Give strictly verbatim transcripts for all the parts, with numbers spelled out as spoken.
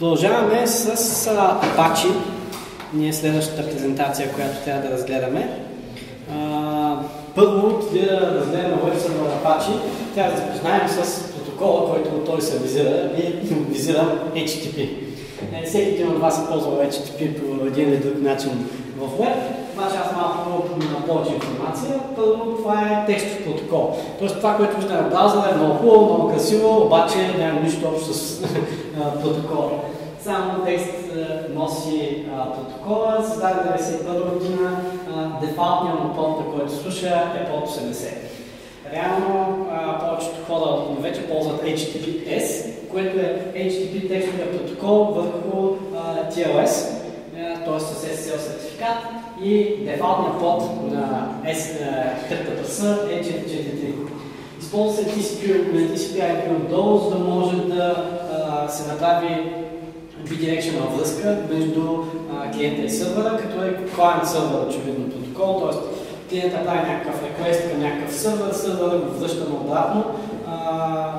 Продължаваме с Apache. Ние следващата презентация, която трябва да разгледаме. А, първо, да разгледаме веб сервер Apache, трябва да запознаем с протокола, който той се визира и визира Ейч Ти Пи. Всеки един от вас е ползвал Ейч Ти Пи по един или друг начин в веб. Значи аз малко на повече информация. Първо, това е текстов протокол. Тоест това, което виждаме в браузъра е много хубаво, много красиво, обаче няма нищо общо с протокола. Само текст носи а, протокола, създаден деветдесет и първа година, а, дефалтният му порт, на който слуша, е порт осемдесет. Реално а, повечето хора вече ползват Ейч Ти Ти Пи Ес, което е Ейч Ти Ти Пи текстовия протокол върху а, Ти Ел Ес, т.е. с Ес Ес Ел сертификат, и дефалтният порт на HTTPS е четири четири три. Използва се Ти Си Пи Ай Пи отдолу, за да може да а, се направи bidirectional връзка между а, клиента и сървъра, като е client сервер очевидно протокол, т.е. клиента прави някакъв request към някакъв сървър, сървъра го връща обратно. А,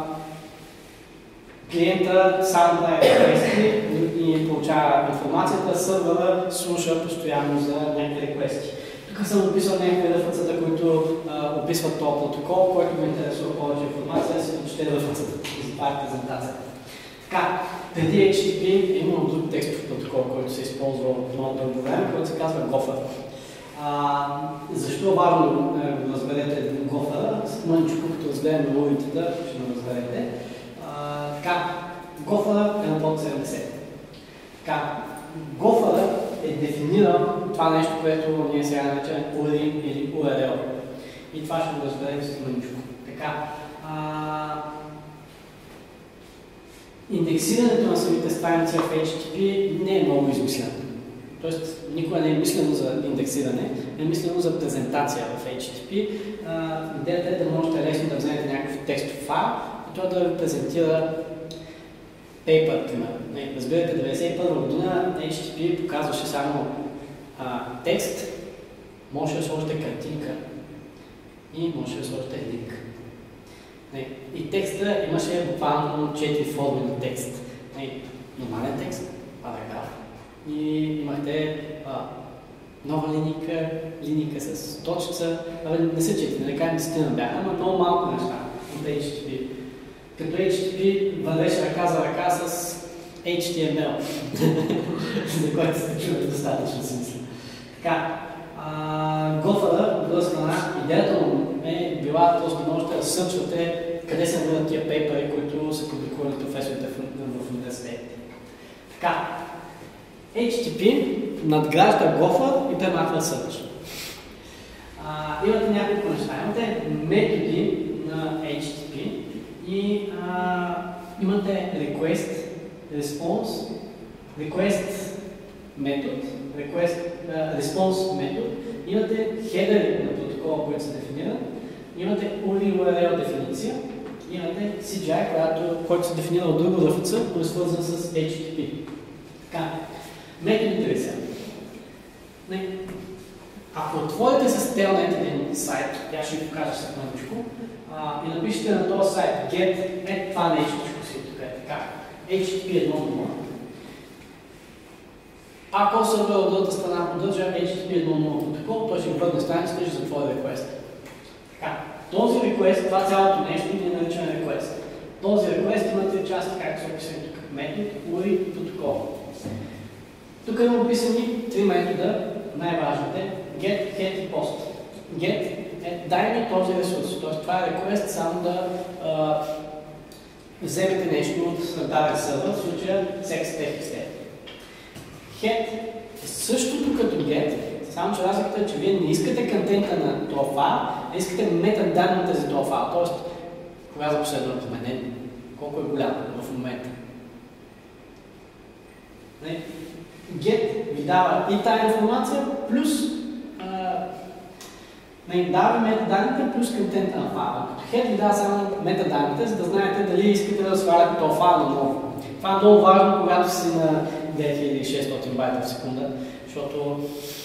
клиента само прави request и получава информацията, сървъра слуша постоянно за някакви request. Тук съм описал някакви референцата, които а, описват този протокол, който ме интересува повече информация, да си прочете референцата за това е презентацията. Така, преди Ейч Ти Пи е имал друг текстов протокол, който се използва от много дълго време, който се казва Gopher. А, защо е важно да разберете Gopher? Мъничко, като разгледаме логиката, ще го разберете. А, така, Gopher е на порт седемдесет. Така, Gopher е дефинирал това нещо, което ние сега наричаме ю ар ел или ю ар ел. И това ще го разберем с мъничко. Така, а, индексирането на самите страници в Ейч Ти Пи не е много измислено. Тоест, никога не е мислено за индексиране, е мислено за презентация в Ейч Ти Пи. Идеята е да можете лесно да вземете някакъв текстов файл и той да ви презентира paper, примерно. Разбирате, деветдесет и първа година Ейч Ти Пи показваше само а, текст, може да сложите картинка и може да сложите линк. И текста имаше буквално четири форми на текст. Нормален текст, параграф. И имахте а, нова линейка, линейка с точка. Не са четири, не кажем десетина бяха, но много малко неща от Ейч Ти Пи. Като Ейч Ти Пи вървеше ръка за ръка с Ейч Ти Ем Ел, за което сте чули достатъчно си мисля. Така, Gopher, от друга страна, идеята му е била просто да можете да сърчвате къде се намират тия пейпери, които са публикували професорите в, в университетите. Така, Ейч Ти Пи надгражда Gopher и премахва Search. А, имате няколко неща. Имате методи на Ейч Ти Пи и а, имате request, response, request метод, request, uh, response метод, имате хедери на протокола, който се дефинира, имате ю ар ел ю ар ел дефиниция, имате Си Джи Ай, който се дефинира от друго референца, но е свързан с Ейч Ти Пи. Така, методите ви са. Ако отворите с Telnet един сайт, тя ще ви покажа след мъничко, и напишете на този сайт get, е това нещо, си тук е така, Ейч Ти Пи едно нула. Ако сървър от другата страна поддържа Ейч Ти Пи едно нула протокол, той ще върне страницата и ще затвори request. Така, този request, това цялото нещо ние наричаме request. Този request има три части, както са описани тук. Метод, ю ар ел и протокол. Тук има описани три метода, най-важните. Get, Get и Post. Get е дай ми този ресурс, т.е. това е request само да а, вземете нещо от даден сервер, в случая sex.txt. Head е същото като Get, само че разликата е, че вие не искате контента на този файл, а искате метаданните за този файл. Тоест, кога за последно променен, колко е голям в момента. Get ви дава и тази информация, плюс а, дава ви метаданните, плюс контента на файла. Като Head ви дава само метаданните, за да знаете дали искате да сваляте този файл наново. Това е много важно, когато си на две хиляди и шестстотин байта в секунда, защото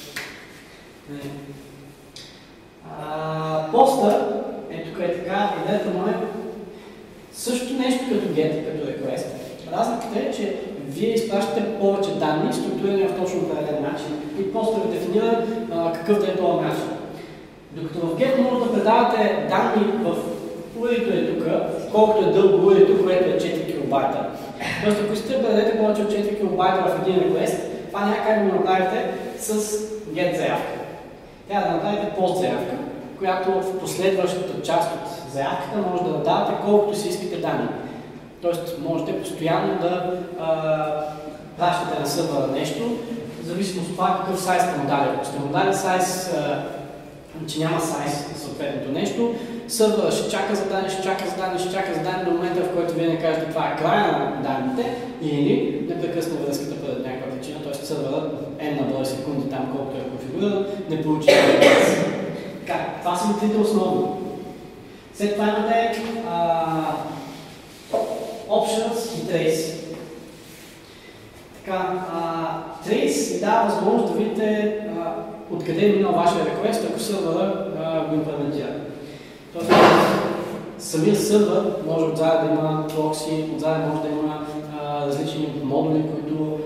поста е тук е така, идеята му е също нещо като get, като request. Разликата е, че вие изпращате повече данни, структурирани в точно определен начин и после да дефинира а, какъв да е този начин. Докато в get може да предавате данни в урито е тук, колкото е дълго урито, което е четири килобайта. Тоест, ако искате да предадете повече от четири килобайта в един request, това няма как да го направите с get заявка. Трябва да направите post заявка, която в последващата част от заявката може да давате колкото си искате данни. Тоест, можете постоянно да а, пращате на сървъра нещо, в зависимост от това какъв сайз сте му дали. Ако сте му дали сайз, а, че няма сайз на съответното нещо, сървъра ще чака за данни, ще чака за данни, ще чака за данни до момента, в който вие не кажете това е края на данните или не прекъсне връзката пред някаква причина, т.е. сървърът n на брой секунди там, колкото е конфигуриран, не получи данни. Така, това са трите основни. След това имате а, options и trace. Така, а, trace ви дава възможност да видите а, откъде е минал вашия request, ако сървъра го имплементира. Тоест, самия сървър може отзад да има прокси, отзад може да има а, различни модули, които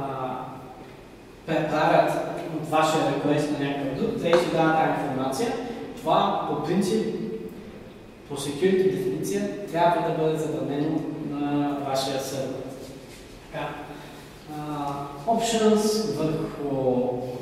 преправят от вашия request на някакъв друг, trace ви дава тази информация. Това по принцип, по security дефиниция, трябва да бъде забранено на вашия сървър. Така. Uh, options върху...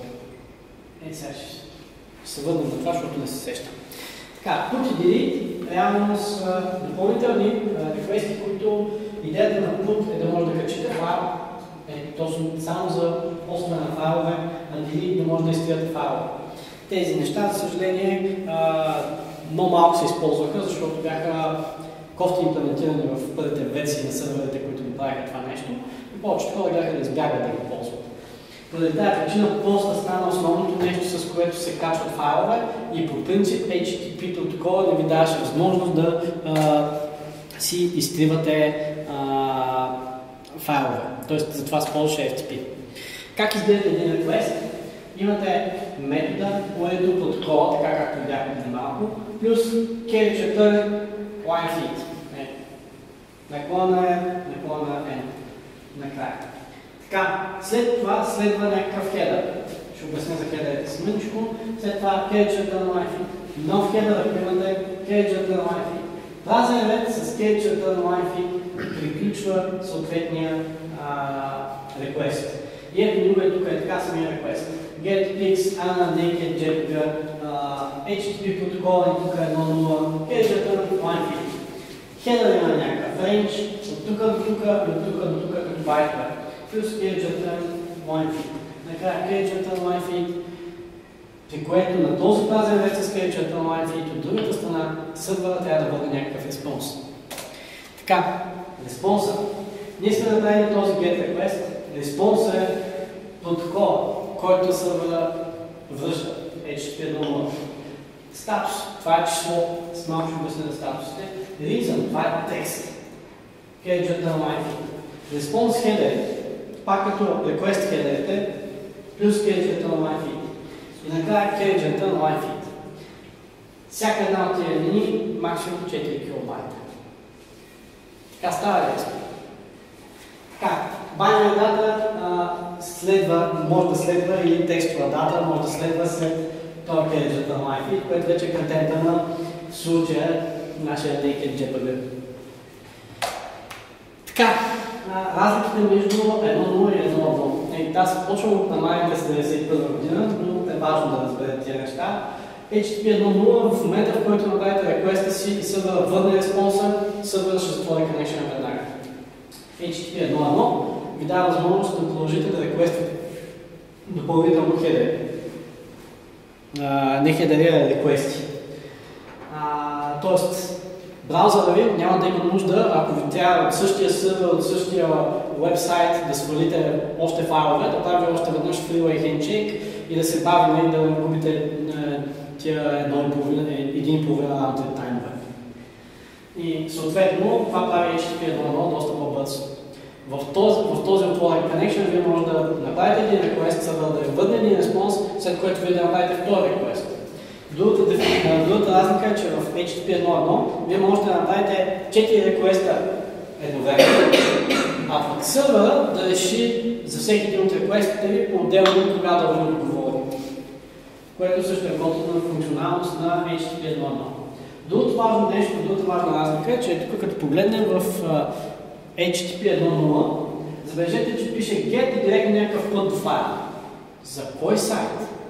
Е, сега ще се върнем на това, защото не се сещам. Така, put и delete реално са допълнителни реквести, които идеята на put е да може да качите файл, е точно само за ползване на файлове, а delete да може да изтриете файлове. Тези неща, за съжаление, много малко се използваха, защото бяха кофти имплементирани в първите версии на сървърите, които го правиха това нещо. И повечето хора бяха да избягат да го ползват. Поради тази причина поста стана основното нещо, с което се качват файлове и по принцип Ейч Ти Ти Пи протокола не ви даваше възможност да а, си изтривате а, файлове. Тоест, затова се ползваше Еф Ти Пи. Как изглежда един request? Имате метода, което протокола, така както видяхме преди малко, плюс carry return line feed. Наклона е, наклона е накрая. Така, след това следва някакъв хедър. Ще обясня за хедърите си мъничко. След това carry return line feed. Нов хедър, ако имате carry return line feed. Празен ред с carry return line feed приключва съответния request. И ето друго е тук е така самия request. Get pics, ana, naked, jpeg, Ейч Ти Ти Пи протокола и тук е едно нула, carry return line feed. Хедър има някакъв рейндж, от тук до тук и от тук до тук като байтове. Плюс carry return line feed. Накрая carry return line feed, при което на този празен ред с carry return line feed от другата страна сървъра трябва да бъде някакъв респонс. Така, респонса. Ние сме направили този get request. Респонс е протокол, който сървъра връща Ейч Ти Ти Пи едно нула. Статус, това е число, с малко ще обясня за статусите. Reason, това е текст. Carry return line feed. Респонс header, пак като request header, плюс carry return line feed. И накрая carry return line feed. Всяка една от тези линии максимум четири килобайта. Така става ли? Така, binary дата следва, може да следва и текстова дата, може да следва след този carry return line feed, което вече е контента на в случая нашия naked jpeg. Така, разликите между едно нула и едно едно. Аз съм почвам от намален през деветдесет и първа година, но е важно да разберете тези неща. Ейч Ти Ти Пи едно нула в момента, в който направите реквеста си и сървъра върне респонса, сървъра ще затвори connection веднага. Ейч Ти Ти Пи едно едно ви дава възможност да продължите да реквестите допълнително хедери. Не хедери, а реквести. Тоест, браузъра ви няма да има нужда, ако ви трябва от същия сървър, от същия вебсайт да свалите още файлове, да прави още веднъж freeway handshake и да се бави и да не губите тия един и половина раунтед таймове. И съответно, това прави Ейч Ти Ти Пи едно едно доста по-бързо. В този, в този отворен connection вие може да направите един request, сървър да ви върне един респонс, след което вие да направите втори request. Другата, другата разлика е, че в Ейч Ти Ти Пи едно едно вие можете да направите четири реквеста едновременно, а пък сървъра да реши за всеки един от реквестите ви по-отделно кога да ви отговори. Което също е готова функционалност на Ейч Ти Ти пи едно точка едно. Другото важно нещо, другата важна разлика е, че тук като погледнем в Ейч Ти Ти пи едно точка нула, забележете, че пише get и директно някакъв път до файла. За кой сайт?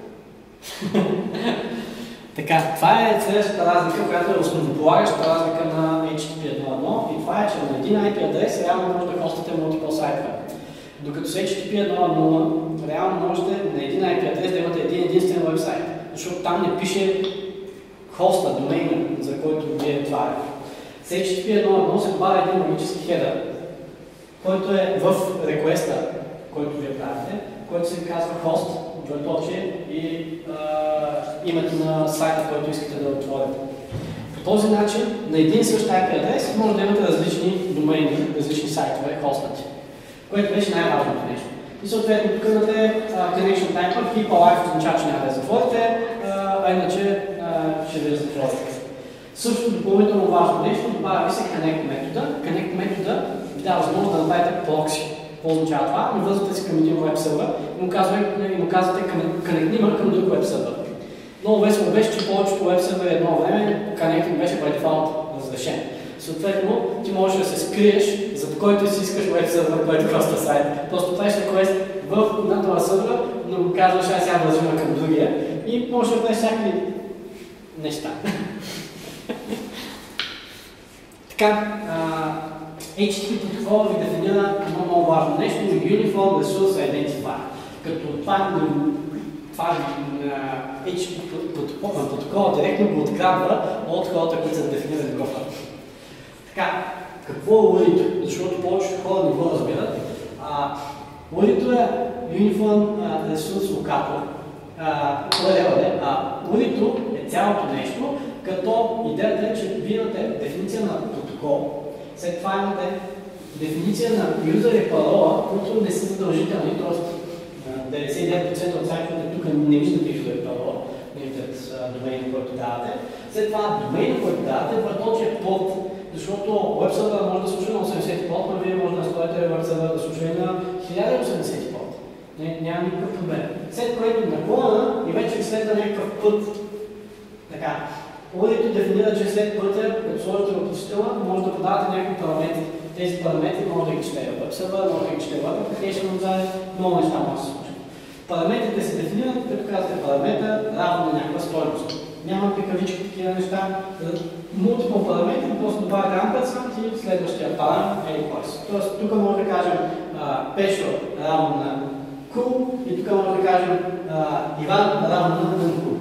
Така, това е следващата разлика, която е основополагащата разлика на Ейч Ти Ти пи едно точка едно и това е, че на един ай пи адрес реално може да хостите multiple сайтове. Докато с Ейч Ти Ти пи едно точка нула реално можете на един ай пи адрес да имате един единствен вебсайт, защото там не пише хоста, домейна, за който вие отваряте. С Ейч Ти Ти пи едно точка едно се добавя един логически хедър, който е в реквеста, който вие правите, който се казва хост, двоеточие и а, името на сайта, който искате да отворите. По този начин, на един същ ай пи адрес може да имате различни домейни, различни сайтове, хостнати, което беше най-важното нещо. И съответно, тук имате connection type, keep alive означава, че няма да затворите, а иначе а, ще ви затворите. Също допълнително важно нещо, добавя ви се connect метода. Connect метода ви дава възможност да направите прокси. Какво означава това? Ми вързвате си към един веб сервер и му казвате, и му казвате connect към друг веб сервер. Много весело беше, че повечето веб сервери едно време connect беше by default разрешен. Съответно, ти можеш да се скриеш, зад който си искаш веб сервер, който хоства сайт. Просто правиш реквест в на този сервер, но го казваш, аз сега вързвам към другия и можеш да правиш всякакви неща. Така, Ейч Ти Ти пи протокола ви дефинира едно много важно нещо, Uniform Resource Identifier. Като това, това Ейч Ти Ти пи протокола директно го открадва от хората, които са дефинирали гофа. Така, какво е урито? Защото повечето хора не го разбират. Урито е Uniform Resource Locator. Урито е цялото нещо, като идеята е, че вие имате дефиниция на протокол, след това имате дефиниция на юзер и парола, които не са задължителни, т.е. деветдесет и девет процента от сайтовете тук не виждате юзер и парола, не виждат домейна, който давате. След това домейна, който давате, двоеточие порт, защото веб сервера може да слуша на осемдесет порт, но вие може да настроите веб сервера да слуша на хиляда и осемдесет порт. Не, няма никакъв проблем. След което наклона и вече следва някакъв път. Така. Урито дефинира, че след пътя, като сложите въпросителна, може да подавате някакви параметри. Тези параметри може да ги чете веб сервер, може да ги чете веб application, много неща може да се случат. Параметрите се дефинират, като казвате параметър равно на някаква стойност. Няма пикавички такива неща. Multiple параметри, просто добавяте ampersand и следващия параметр е кой си. Тоест, тук може да кажем Пешо равно на cool и тук може да кажем Иван равно на cool.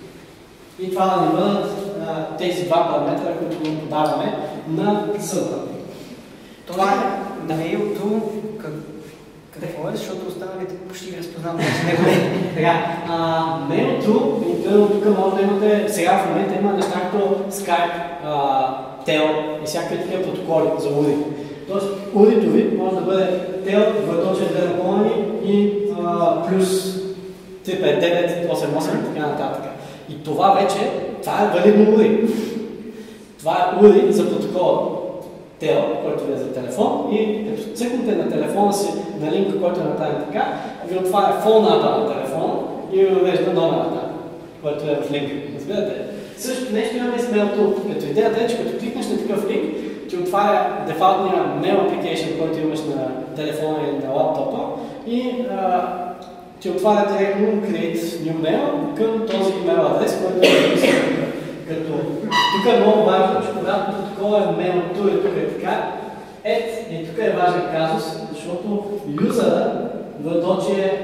И това да ни бъдат а, тези два параметра, които ни подаваме на сървъра. Това е мейлто, какво е, защото останалите почти ги разпознавам. Така, мейлто, тук може да имате, сега в момента има неща като Skype, Tel и всякакви такива протоколи за ури. Тоест, урито ви може да бъде Tel, двоеточие две наклонени и а, плюс три пет девет осем осем и така нататък. И това вече, това е валидно ури. Това е ури за протокола Tel, който е за телефон и като цъкнете на телефона си на линка, който е направен така, ви отваря фоната на телефона и ви въвежда номерата, който е в линка. Разбирате? Също нещо имаме с Mail.to. Като идеята е, че като кликнеш на такъв линк, ти отваря дефалтния Mail application, който имаш на телефона или на лаптопа и а, ти отваря директно Create New Mail към този email адрес, който е написан. Като тук е много важно, че когато протокола е Mail.to и тук е така, ет, и тук е важен казус, защото юзера двоеточие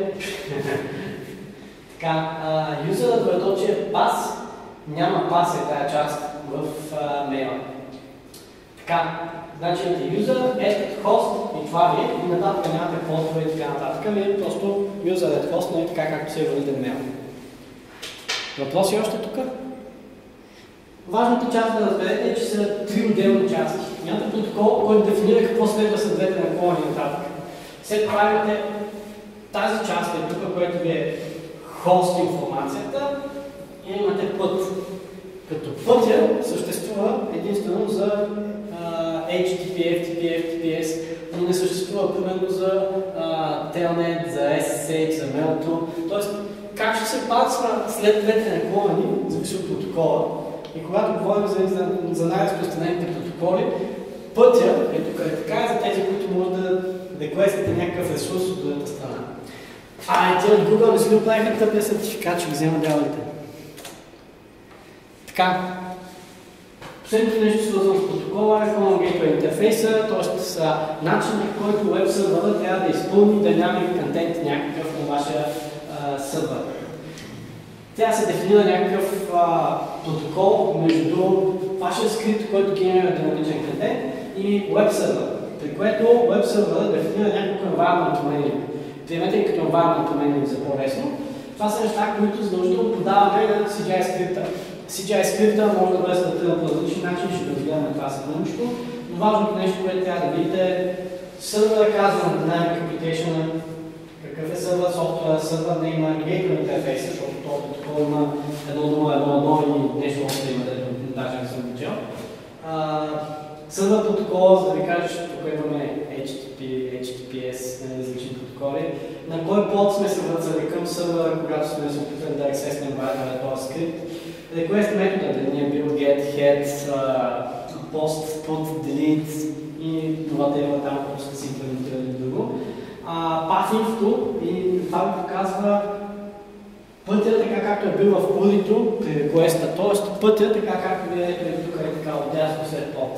така, юзера двоеточие пас, няма пас е тая част в мейла. Така, значи имате user, add host и това ви и нататък нямате постове и така нататък, ви просто user, add host, не е така както се е валиден мейл. Въпроси още тук? Важната част да разберете е, че са три отделни части. Имате протокол, който дефинира какво следва след двете наклони и нататък. След това имате тази част е тук, което ви е хост информацията и имате път. Като пътя съществува единствено за Ейч Ти Ти Пи, Еф Ти Пи, Еф Ти Пи Ес, но не съществува примерно за а, Телнет, за Ес Ес Ейч, за Мелто. Тоест, как ще се пасва след двете наклонени, зависи от протокола. И когато говорим за, за, за най-разпространените протоколи, пътя е тук е така и за тези, които може да реквестите някакъв ресурс от другата страна. А, и те от Google не си доправиха тъпия сертификат, че ги взема дялите. Така. Последното нещо свързано с протокола е Common Gateway интерфейса, т.е. с начинът, по който веб сървъра трябва да изпълни динамик контент някакъв на вашия а, сървър. Тя се дефинира някакъв а, протокол между вашия скрипт, който генерира динамичен контент, и веб сървър, при което веб сървъра дефинира някакво environment menu. Приемете ли като environment menu за по-лесно. Това са неща, които задължително подаваме на Си Джи Ай скрипта. Си Джи Ай скрипта може да бъде стартиран по различни начини, ще разгледаме това съвърничко. Но важното нещо, което трябва да видите е сървъра казва на Dynamic Application, какъв е сървър софтуера, сървър нейма, gateway интерфейса, защото това протокол има едно нула едно едно и нещо още има, дето даже не съм видял. Сървър протокола, за да ви кажа, че тук имаме Ейч Ти Ти Пи, Ейч Ти Пи Ес, различни протоколи. На кой под сме се вързали към сървъра, когато сме се опитали да аксеснем този скрипт. Request метода, да ни е бил get, head, post, put, delete и това има там, просто си имплементирали друго. Path-info и това ви показва пътя така както е бил в пулито при request-а, т.е. пътя така както ви е тук е така отдясно след под.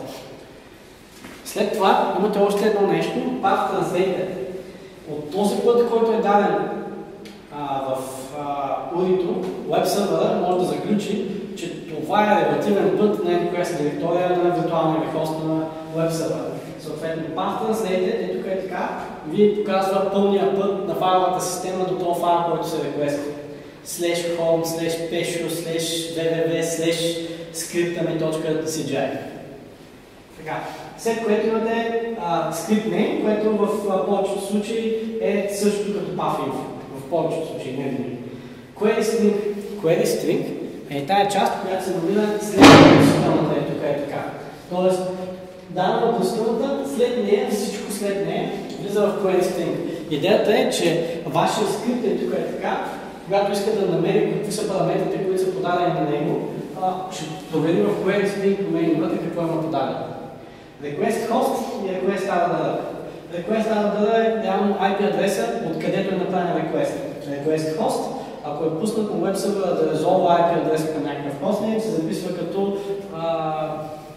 След това имате още едно нещо, Path Translator. От този път, който е даден а, в пулито, веб сървъра може да заключи, че това е релативен път на една си директория на виртуалния хост на веб сървъра. Съответно, Path Translator е тук е така, ви показва пълния път на файловата система до този файл, който се реквести. Slash home, slash pesho, slash www, slash scriptame.cgi. Така. След което имате script name, което в а, повечето случаи е също като path.info. В повечето случаи, не винаги. Query string. Query string е тая част, която се намира след относителната е тук е така. Тоест, дана относителната, след нея, всичко след нея влиза в query string. Идеята е, че вашия скрипт е тук е така, когато иска да намери какви са параметрите, които са подадени на него, ще провери в query string промени вътре какво има подадено. Request host и request addr. Request addr е реално ай пи адреса, откъдето е направен request. Request host, ако е пуснат на веб сървъра да резолва ай пи адреса към някакъв хостнейм, се записва като а,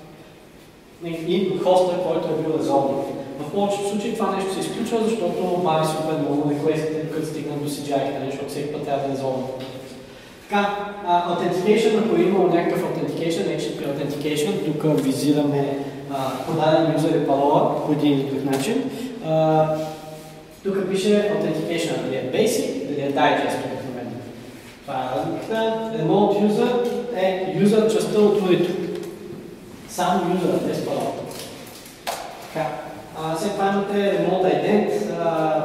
и хоста, който е бил резолван. В повечето случаи това нещо се изключва, защото бави супер много реквестите, докато стигнат до Си Джи Ай-ката, защото всеки път трябва да резолвам. Така, uh, Authentication, ако е имал някакъв Authentication, Ейч Ти Ти Пи Authentication, тук визираме uh, подаден юзер и парола по един или друг начин. Uh, тук пише Authentication, дали е Basic, дали е Digest в момента. Това е разликата. Remote User е юзер частта от урито. Само юзера, без парола. Така. Uh, след това имате Remote Ident. Uh,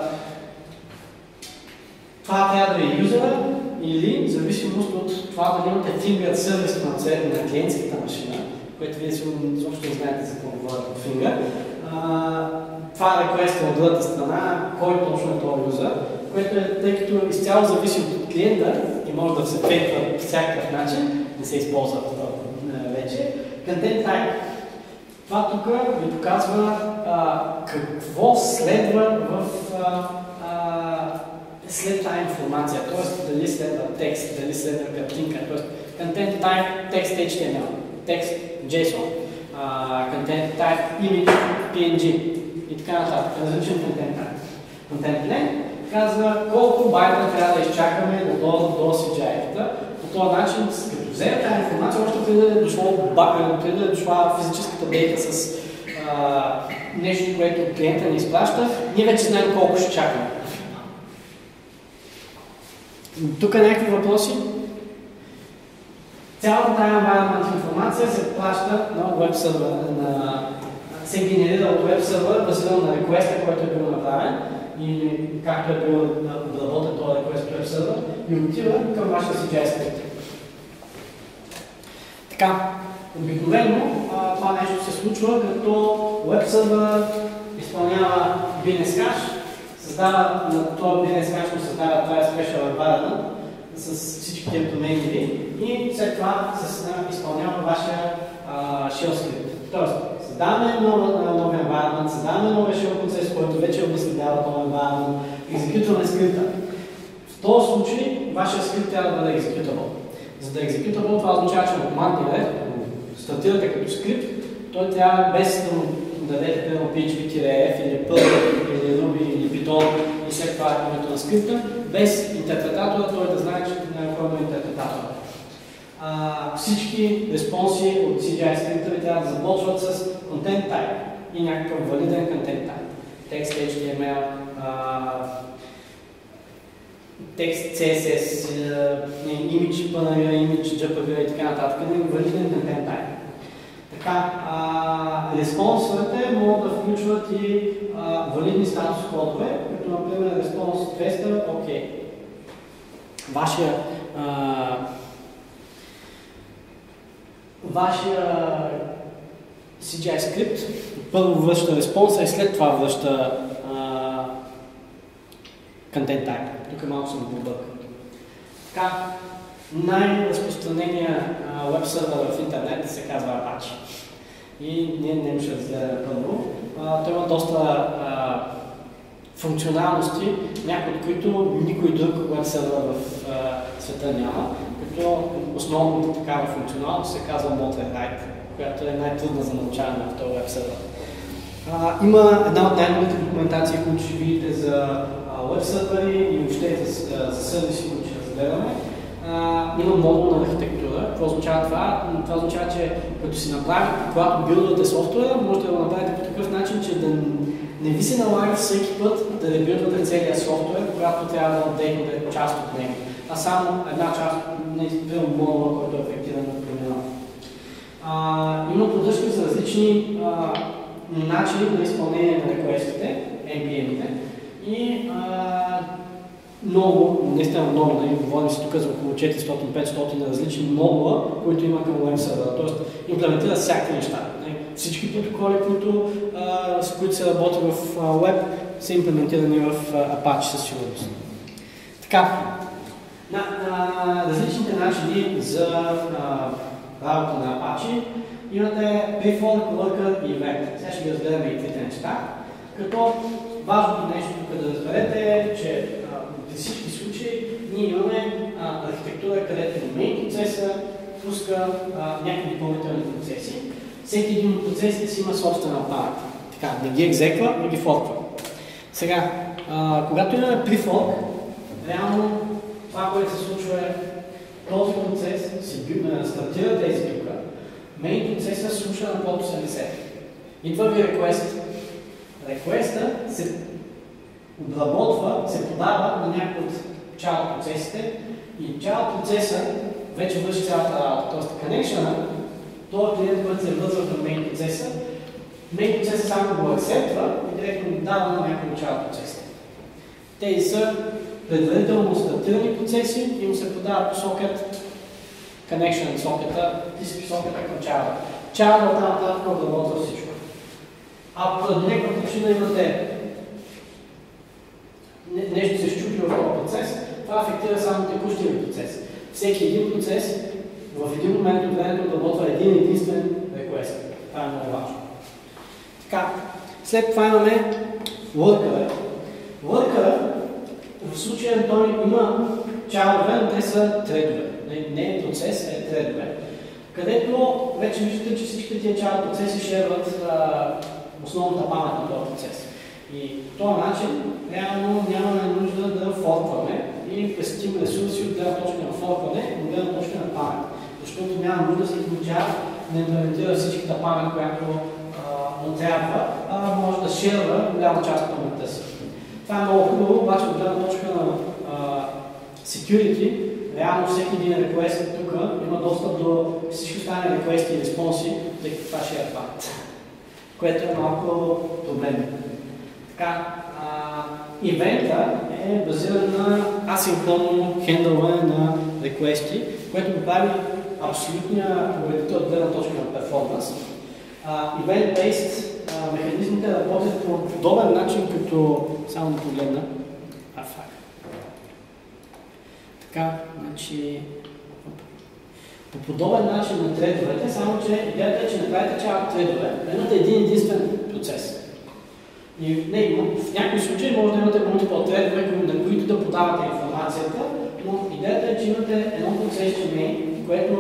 това трябва да е юзера, или в зависимост от това дали имате Finger сервис на клиентската машина, което вие изобщо не знаете за какво говоря по Finger. Това е request от другата страна, кой точно е този юзер, което е, тъй като изцяло зависи от клиента и може да се фейква по всякакъв начин, не се използва вече. Content type. Това тук ви показва а, какво следва в а, а, след тази информация, т.е. дали следва текст, дали следва картинка, т.е. content type, text Ейч Ти Ем Ел, text JSON, uh, content type image Пи Ен Джи и така нататък, различен content type. Content length казва колко байта трябва да изчакаме до, до, до Си Джи Ай-ката. По този начин, като вземе тази информация, още преди да е дошла, преди да е дошла физическата дейта с uh, нещо, което клиента ни изплаща, ние вече знаем колко ще чакаме. Тук някакви въпроси? Цялата тази environment информация се плаща на веб сървър, на... се генерира от веб сървър, базирано на реквеста, който е бил направен и както е бил обработен този реквест от веб сървър и отива към вашия Си Джи Ай скрипт. Така, обикновено това нещо се случва, като web сервер изпълнява бизнес каш, създава на този бизнес каш, но създава това е special environment с всичките домейни и след това се изпълнява вашия uh, shell script. Тоест, създаваме нов environment, създаваме новия shell процес, който вече обследява този environment, екзекютваме скрипта. В този случай, вашия скрипт трябва да бъде executable. За да е executable, това означава, че на командния ред, стартирате като скрипт, той трябва без да му дадете примерно пи ейч пи-F или Perl или Ruby или Python и след това името на скрипта, без интерпретатора той да знае, че на кой е интерпретатора. Uh, всички респонси от си джи ай скрипта ви трябва да започват с content type и някакъв валиден content type. Текст, ейч ти ем ел, uh, текст, си ес ес, uh, image, панамира, image, джей пи джи и така нататък, валиден content type. Така, uh, респонсовете могат да включват и uh, валидни статус кодове, като например респонс двеста, окей. Вашия uh, Вашия си джи ай скрипт първо връща респонса и след това връща uh, content type. Тук малко съм побъркал. Така, най-разпространения веб сервер в интернет се казва Apache. И ние не ще разгледаме първо. Uh, той има доста uh, функционалности, някои от които никой друг веб сервер в uh, света няма. Като основната такава функционалност се казва Motor-Write, която е най-трудна за научаване в този веб сервер. Uh, има една от най-новите документации, които ще видите за веб сервери и въобще за, за сервиси, които ще разгледаме. Uh, има модулна архитектура. Какво означава това? Това означава, че като си направите, когато билдвате софтуера, можете да го направите по такъв начин, че да не ви се налага всеки път да ребилдвате целия софтуер, когато трябва да апдейтнете част от него, а само една част от модула, който е ефективен от промяна. Uh, има поддръжка за различни uh, начини на изпълнение на реквестите, ен пи ем-ите и uh, много, наистина много, да говорим си тук за около четиристотин до петстотин различни модула, които има към веб сервера. Тоест, имплементира всякакви неща. Всички протоколи, които, а, с които се работи в веб, са имплементирани в Apache със сигурност. Така, на, на различните начини за а, работа на Apache имате Prefork, Worker и Event. Сега ще ги разгледаме и трите неща. Като важното нещо тук да разберете е, че при всички случаи ние имаме а, архитектура, където main процеса пуска а, някакви допълнителни процеси. Всеки един от процесите си има собствена памет. Така, не ги екзеква, не ги форква. Сега, а, когато имаме prefork, реално това, което се случва е този процес се стартира тези тук. Main процеса слуша на под осемдесет. Идва ви request. Request-а се обработва, се подава на някои от child процесите и child процеса вече върши цялата работа. Тоест, connection-а, този клиент, който се вързва към main процеса, main процеса само го акцептва и директно го дава на някои от child процесите. Те са предварително стартирани процеси и му се подават по сокет, connection сокета, ти си сокета към child. Child оттам нататък обработва всичко. А по някаква причина имате нещо се щупи в този процес, това афектира само текущия процес. Всеки един процес в един момент от времето обработва един единствен request. Това е много важно. Така, след това имаме worker. Worker, в случая той има чайлдове, но те са тредове. Не е процес, е тредове. Където вече виждате, че всички тия child процеси шерват основната памет на този процес. И по този начин реално нямаме нужда да форкваме и пестим ресурси от гледна точка на форкване, от гледна точка на памет. Защото няма нужда да се получава да имплементира всичката памет, която му трябва, а може да шерва голяма част от паметта си. Това е много хубаво, обаче от гледна точка на а, security, реално всеки един request тук има достъп до всички останали request и респонси, тъй като това ще е памет, което е малко проблемно. Така, ивента е базиран на асинхронно хендълване на реквести, което го прави абсолютния победител от гледна точка на перформанс. Event-based механизмите работят по подобен начин, като само да погледна. А, фак. Така, значи по подобен начин на тредовете, само че идеята е, че направите цялата тредове, имате един единствен процес. И не, в някои случаи може да имате multiple тредове, на които да подавате информацията, но идеята е, че имате едно процесче main, което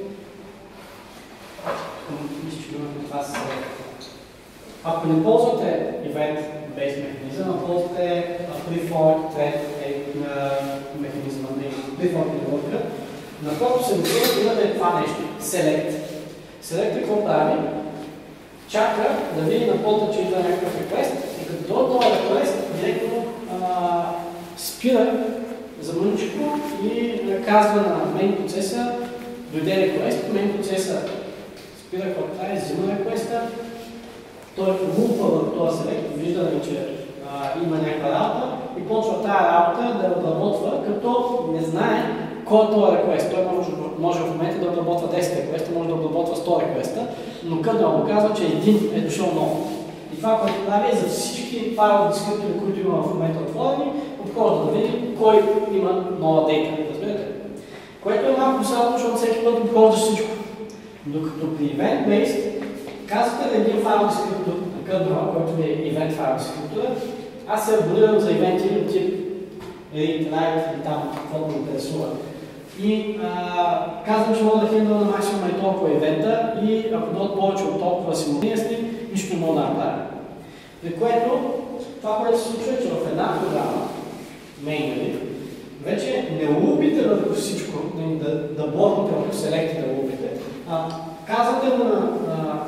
това се... Ако не ползвате event-based механизъм, а ползвате prefork thread механизма на prefork network, на който се вижда, имате това нещо, select. Select какво прави? Чака да види на пода, че идва някакъв request и като дойде този request, директно а, спира за мъничко и казва на main процеса, дойде request, main процеса спира какво прави, взима request-а, той лупа в този select, вижда, че а, има някаква работа и почва тази работа да обработва, като не знае кой е този request. Той може, може в момента да обработва десет request, може да обработва сто request, но къде му казва, че един е дошъл нов. И това, което прави е за всички файлови дескриптори, които има в момента отворени, обхожда да види кой има нова дейта. Разбирате? Което е малко сложно, защото всеки път обхожда всичко. Докато при event-based казвате на един файл дескриптор, на къдно, който ви е event файл дескриптора, аз се абонирам за евенти от тип read, write или там, каквото ме интересува. И а, казвам, че мога да хендъл на максимум и толкова евента и ако дойдат повече от толкова симултанеосни, нищо не мога да направя. При което това, което се случва е, че в една програма, mainly, вече не лупите върху всичко, да, да борните върху селекти да лупите, а казвате му на... А,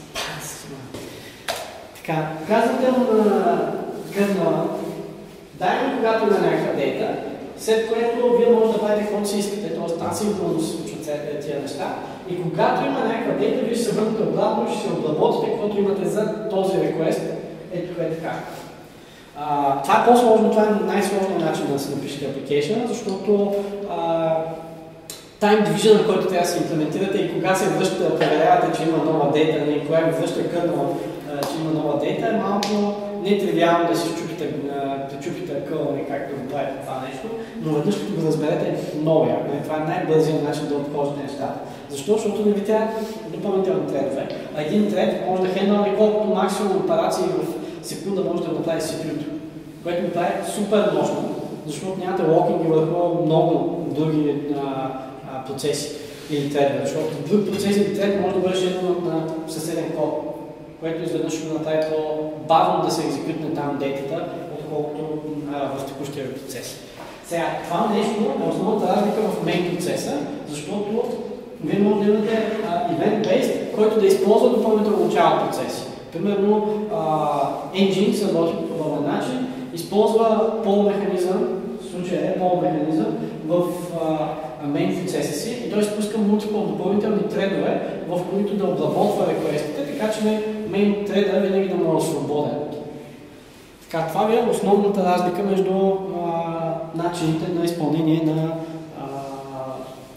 така, казвате му на кърнала, дай ми когато има някаква дейта, след което вие може да правите каквото си искате, т.е. асинхронно се случват тия неща. И когато има някаква дейта, вие ще се върнете обратно и ще се обработите каквото имате за този request. Ето е така. А, това е по-сложно, това е най-сложният начин да се напишете application, защото а, time division, на който трябва да се имплементирате и кога се връщате да проверявате, че има нова дейта, и кога ви връща кърнала, че има нова дейта, е малко нетривиално да си чупите, пречупите къла и как да го правите това нещо, но веднъж като го разберете е много яко. Това е най-бързият начин да обхождате нещата. Защо? Защото не ви трябва допълнителни тредове. А един тред може да хендълне колкото максимум операции в секунда може да направи си пи ю-то, което ми прави супер мощно, защото нямате локинги върху много други а, а, процеси или тредове, защото друг процес или тред може да бъде едно на съседен код, което изведнъж ще направи по-бавно да се екзекютне там дейтата, отколкото а, в текущия процес. Сега, това нещо е основната разлика в main процеса, защото вие може да имате event-based, който да използва допълнително начало процеси. Примерно, uh, Nginx работи по подобен начин, използва пол-механизъм, в случая е пол-механизъм, в uh, main процеса си и той спуска multiple допълнителни тредове, в които да обработва реквестите, така че main треда винаги да може да свободен. Така, това ви е основната разлика между uh, начините на изпълнение на uh,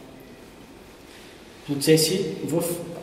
процеси в,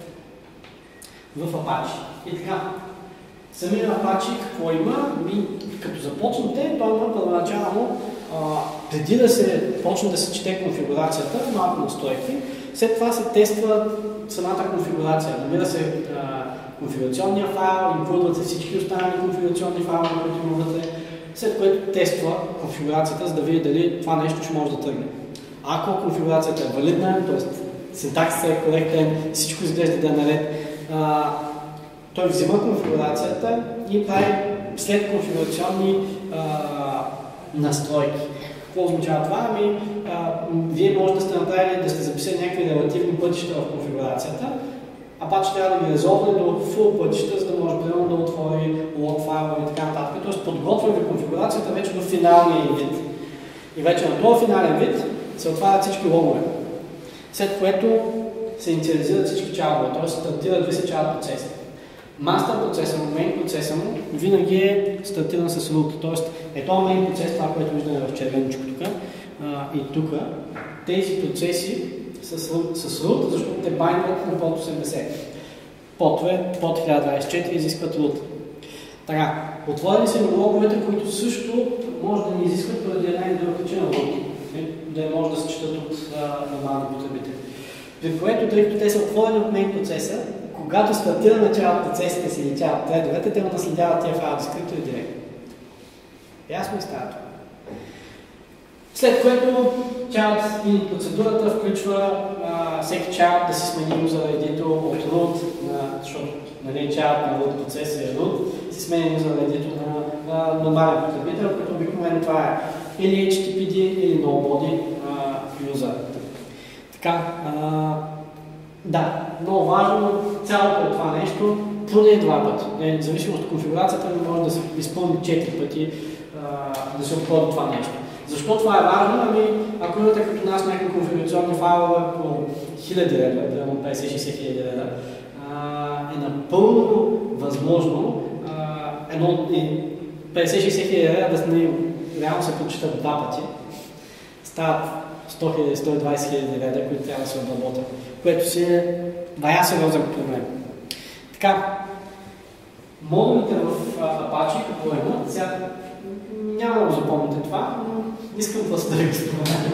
в Apache. И така, самия Apache какво има? Ми, като започнете, той има първоначално, преди да се почне да се чете конфигурацията, малко настройки, след това се тества самата конфигурация. Намира се а, конфигурационния файл, инклюдват се всички останали конфигурационни файлове, които има вътре, след което тества конфигурацията, за да види дали това нещо ще може да тръгне. Ако конфигурацията е валидна, т.е. синтаксът е коректен, всичко изглежда да е наред, а, той взима конфигурацията и прави след конфигурационни а, настройки. Какво означава това? Ами, а, вие може да сте направили, да сте записали някакви релативни пътища в конфигурацията, а паче трябва да ги резолвне до full пътища, за да може примерно да отвори лог файлове и така нататък. Тоест подготвя ви конфигурацията вече до финалния вид. И вече на този финален вид се отварят всички логове. След което се инициализират всички чалове, т.е. стартират ви се чал процеси. Мастер процеса му, мейн процеса му, винаги е стартиран с root. Т.е. е този мейн процес, това, което виждаме в червеничко тук и тук, тези процеси с, с root, защото те байнват на под осемдесет. потове под хиляда двадесет и четири изискват root. Така, отворени са логовете, които също може да ни изискват поради една и друга причина root, да може да се четат от нормални потребители. При което, тъй като те са отворени от main процеса, когато стартираме child процесите си или child thread-овете, те наследяват тия файл дескриптори директно. Ясно и става това. След което child init процедурата включва а, всеки child да си смени user ай ди-то от root, на, защото нали, child на root процеса е root, си смени user ай ди-то на, на нормален потребител, като обикновено това е или ейч ти ти пи ди или nobody а, user. Така, а, да, много важно, цялото е това нещо, поне два пъти. В зависимост от конфигурацията може да се изпълни четири пъти а, да се обходи това нещо. Защо това е важно? Ами, ако имате като нас някакви конфигурационни файлове по хиляди реда, примерно петдесет-шейсет хиляди реда, е напълно възможно а, едно петдесет-шейсет хиляди реда да сме, реално се прочитат два пъти. Стават сто хиляди, сто и двадесет хиляди реда, които трябва да се обработят, което си е бая сериозен проблем. Така, модулите в Apache, какво имат, сега няма да запомните това, но искам просто да ви спомена.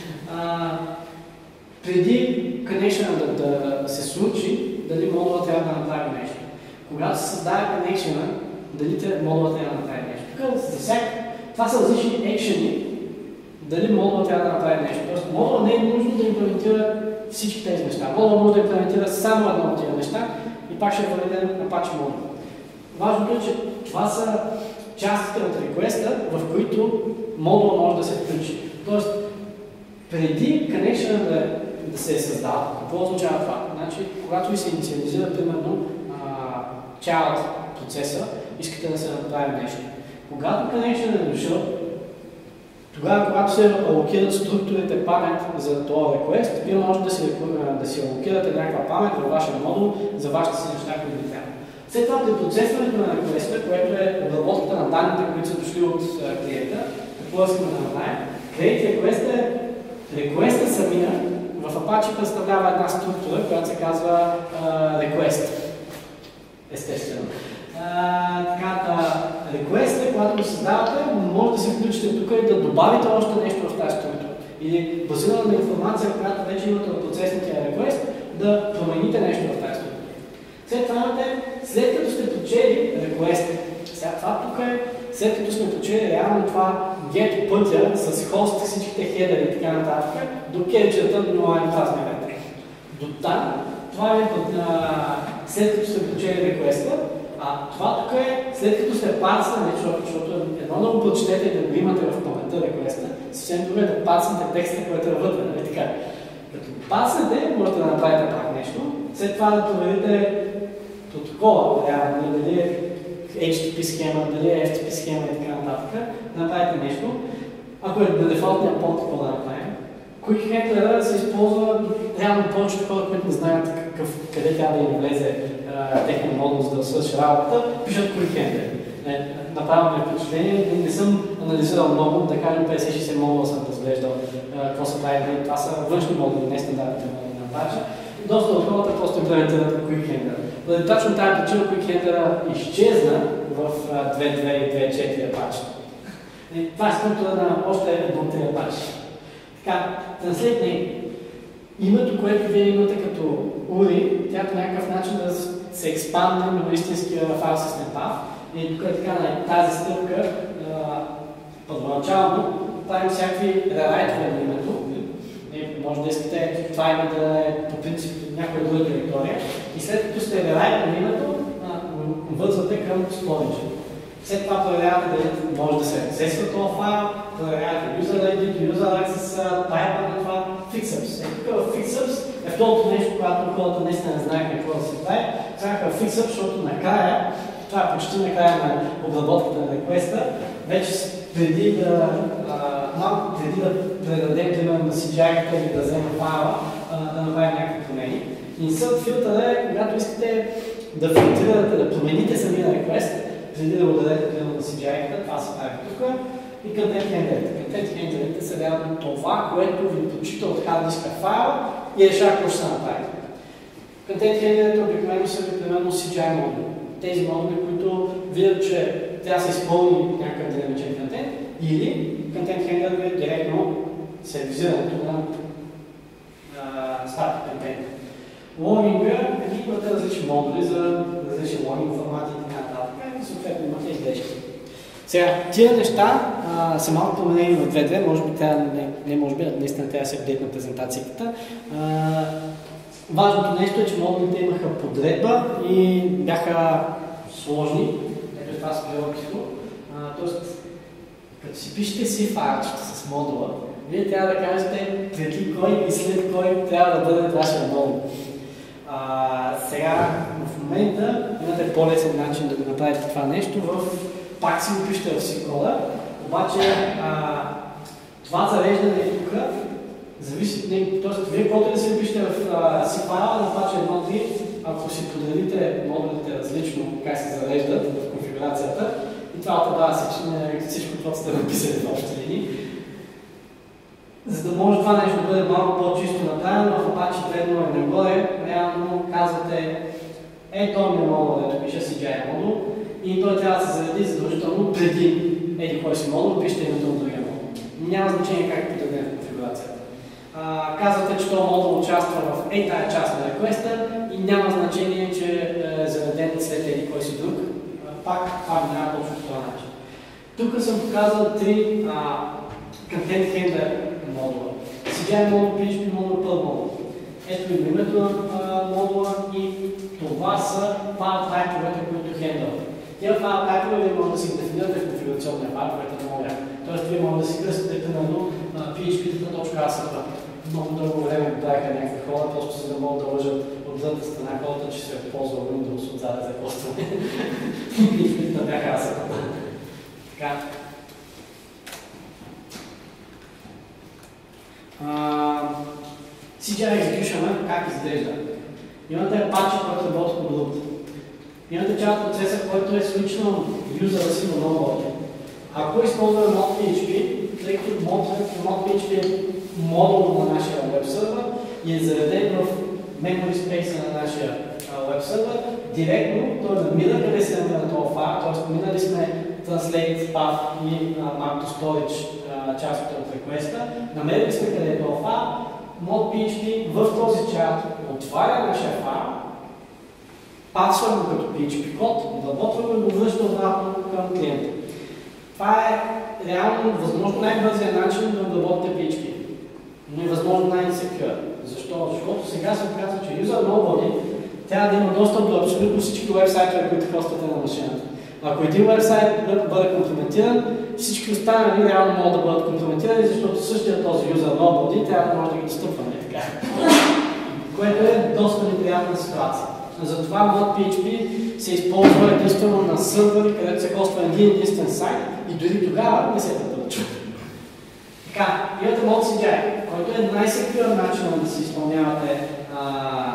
Преди connection да, да се случи, дали модула трябва да направи нещо. Когато се създаде connection, дали модула трябва да направи нещо. Тук за всяка, това са различни екшени, дали модула трябва да направи нещо. Тоест модула не е нужно да имплементира всички тези неща. Модула може да имплементира само едно от тези неща и пак ще въведем Apache модул. Важното е, че това са частите от реквеста, в които модул може да се включи. Тоест, преди connection да, да се е създал, какво означава това? Значи, когато ви се инициализира, примерно, а, child процеса, искате да се направи нещо. Когато connection е дошъл, тогава, когато се алокират структурите памет за този request, вие може да си, да си алокирате някаква памет във вашия модул за вашите си неща, които ви трябва. След това при процесването на request, което е обработката на данните, които са дошли от uh, клиента, какво искаме да направим? Create request е request самия в Apache представлява една структура, която се казва uh, request. Естествено. Uh, така, uh, request е, когато го създавате, може да се включите тук и да добавите още нещо в тази структура. Или базирана на информация, която вече имате от процесния request, да промените нещо в тази структура. След това имате, след като сте прочели request, сега това тук е, след като сме прочели реално това get пътя с хост, всичките хедери и така нататък, до кетчерата до онлайн трансмерите. До там, това е след като сте прочели request-а, а това тук е след като сте парснали, защото едно да го прочетете и да го имате в паметта request-а, съвсем друго е да парснете текста, който е вътре, нали така. Като парснете, можете да направите пак нещо, след това да проверите протокола, реално, дали е ейч ти ти пи схема, дали е еф ти пи схема и така нататък, да направите нещо. Ако е на дефолтния пот, какво да направим? Quick Handler се използва реално повечето хора, които не знаят какъв, къде трябва да им влезе техния модул, за да свърши работата, пишат Quick Handler. Направо ми впечатление, не съм анализирал много, да кажем петдесет-шейсет модула съм разглеждал какво са правили. Това са външни модули, не стандартните модули на Apache. Доста от хората просто имплементират Quick Handler. Поради точно тази причина Quick Handler изчезна в две точка две и две точка четири Apache. Това е структура на още едно три Apache. Така, Translate името, което вие имате като ури, тя по някакъв начин да се експандне на истинския файл систем path. И тук е така на тази стъпка, първоначално правим всякакви рерайтове на името. Може да искате това име да е по принцип някоя друга директория. И след като сте рерайт на името, вързвате към storage. След това проверявате дали може да се аксесва този файл, проверявате user ай ди, user access type на това, fixups. Е, тук в fixups е второто нещо, когато хората наистина не знаят какво да се прави. Сяка fixups, защото накрая, това е почти накрая на обработката на request-а, вече преди да, а, малко преди да предадем примерно на си джи ай-ката или да вземем файла, а, да направим някакви промени. Insert филтър е, когато искате да филтрирате, да промените самия request, преди да го дадете примерно на си джи ай-ката, това се прави тук, и content handlerите. Content handlerите са реално това, което ви почита от hard диска файла и решава какво ще се направи. Контент хендлерите обикновено са примерно си джи ай модули. Тези модули, които видят, че трябва да се изпълни някакъв динамичен контент, или контент хендлер е директно сервизирането на статик контент. Логинга е имате различни модули за различни логинг формати и така нататък, и съответно имате изглежда. Сега, тия неща а, са малко променени в две две, може би трябва, не, не може би, наистина трябва да се апдейтна презентацията. А, важното нещо е, че модулите имаха подредба и бяха сложни, ето това с приоркито. Тоест, като си пишете си файлчета с модула, вие трябва да кажете преди кой и след кой трябва да бъде вашия модул. А, сега, в момента имате по-лесен начин да го направите това нещо, в пак си го пишете в си кода, обаче а, това зареждане е тук, зависи, т.е. вие каквото да си пишете в а, си файла, на това, че едно три, ако си подредите модулите различно, как се зареждат в конфигурацията, и това отдава всичко, което сте написали в общи линии. За да може това нещо да бъде малко по-чисто направено, в Apache предно е нагоре, реално казвате, е, той ми е модул, дето пише си джи ай модул, и той трябва да се зареди задължително преди еди кой си модул, пишете името на другия модул. Няма значение как е подреден в конфигурацията. А, казвате, че този модул участва в е тая част на реквеста и няма значение, че е зареден след еди кой си друг. Пак това минава точно по този начин. Тук съм показал три контент хендлер модула. си джи ай модул, пи ейч пи модул, Perl модул. Ето и името на модула и това са файл тайповете, които хендълват. Тия файл тайпове вие може да си дефинирате в конфигурационния файл, което е много яко. Тоест вие може да си кръстите примерно пи ейч пи.ас. Много дълго време правиха някакви хора, просто за да могат да лъжат от другата страна хората, че се е ползвал Windows отзаде за костване. пи ейч пи-та бяха асата. Така. си джи ай Execution как изглежда? Имате Apache, който работи по root. Имате част от процеса, който е свичнал юзера си на nobody. Ако използваме mod.php, тъй като mod.php е модул на нашия веб сервер и е зареден в memory space на нашия веб сервер, директно той намира къде се намира този файл, т.е. минали сме translate path и map to storage част от реквеста, намерили сме къде е този файл, mod.php в този чат отваря нашия файл, пасва го като пи ейч пи код, обработва го и го връща обратно към клиента. Това е реално възможно най-бързият начин да обработите пи ейч пи, но и възможно най-секюр. Защо? Защото сега се оказва, че user nobody трябва да има достъп до абсолютно всички уебсайтове, които хостате на машината. Ако един уебсайт бъде компрометиран, всички останали реално могат да бъдат компрометирани, защото същия този user nobody трябва да може да ги достъпваме така. Което е доста неприятна ситуация. Затова mod.php се използва единствено на сървъри, където се хоства един единствен сайт и дори тогава не се препоръчва. Така, имате mod си джи ай, който е най-секюр начин да си изпълнявате а,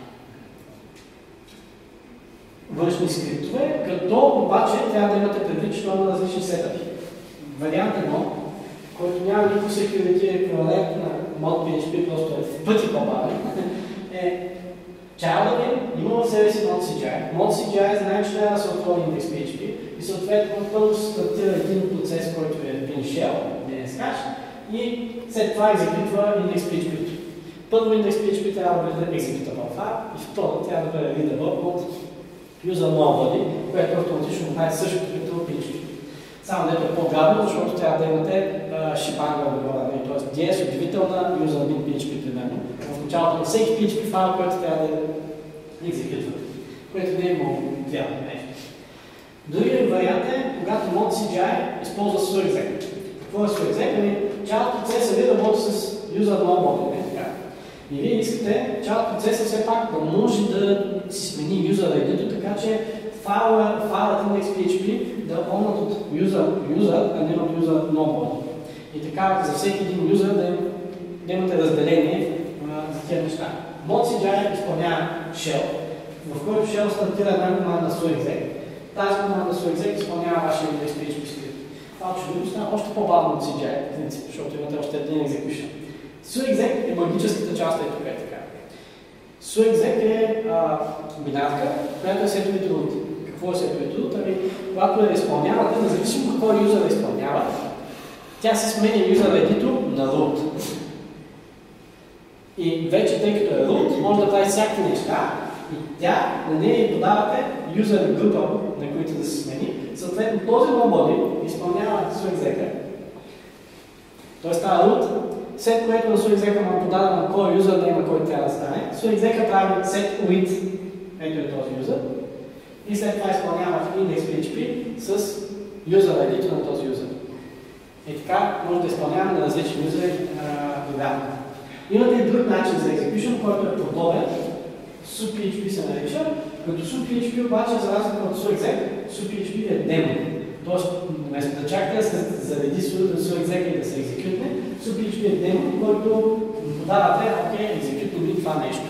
външни скриптове, като обаче трябва да имате предвид, че има различни сетъпи. Вариант едно, който няма никакво security еквивалент на mod.php, просто е в пъти по-бавен, е Child ви има в себе си mod си джи ай. mod си джи ай знае, че трябва да се отвори index.php и съответно първо се стартира един процес, който е bin shell, ди ен ес hash, и след това екзекютва index.php. Първо index.php трябва да бъде executable файл и второ трябва да бъде readable от user nobody, което автоматично прави същото като пи ейч пи. Само дето е по-гадно, защото трябва да имате шипанга отгоре, т.е. ди ес обявител на user пи ейч пи примерно. В началото на всеки пи ейч пи файл, който трябва да екзекютва, което не е много вярно нещо. Другият вариант е, когато mod си джи ай използва SUREXEC. Какво е SUREXEC? Ами, цялото процеса ви работи с user nobody, не така. И вие искате цялото процеса все пак да може да си смени user ай ди-то, така че файлът index.php да омнат от user, user, а не от user nobody. И така за всеки един user да, да имате разделение а, за тези неща. mod си джи ай изпълнява shell, в който shell стартира една команда SUREXEC. Тази команда SUREXEC изпълнява вашия index.php скрипт. Това очевидно става още по-бавно от си джи ай, в принцип, защото имате още един execution. SUREXEC е магическата част, е тук е така. SUEXEC е а, бинарка, която е сетовите root. Какво е сетовите root? Ами, когато я изпълнявате, независимо какво юзър изпълнява, тя се сменя юзър едитор на root. И вече, тъй като е root, може да прави всякакви неща и тя на нея подавате юзър група, на които да се смени. Съответно, този nobody изпълнява SUEXEC-а. Той става root, след което на SUEXEC-а му подава на кой юзър да има, кой трябва да стане. SUEXEC-а прави set with, ето е този юзър, и след това изпълнява index.php с юзър едитор на този юзър. И така може да изпълняваме на различни юзери програми. Имате и друг начин за execution, който е подобен. SUPHP се нарича, като SUPHP обаче, за разлика от SUEXEC, SUPHP е демо. Тоест, вместо да чакате да се зареди SUEXEC и да се екзекютне, SUPHP е демо, който подавате, окей, екзекютне ми това нещо.